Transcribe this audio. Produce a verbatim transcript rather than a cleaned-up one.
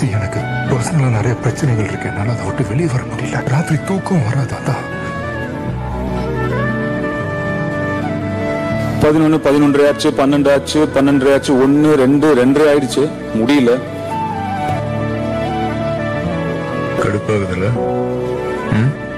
எனக்கு பர்சனலா நிறைய பிரச்சனைகள் இருக்கு, என்னால அதை விட்டு வெளியே வர முடியல. ராத்திரி தூக்கம் வராது. அதான் பதினொன்னு பதினொன்றரை ஆச்சு, பன்னெண்டு ஆச்சு, பன்னெண்டரை ஆச்சு, ஒன்னு ரெண்டு ரெண்டரை ஆயிடுச்சு, முடியல. கடுப்பாகுதுல்ல?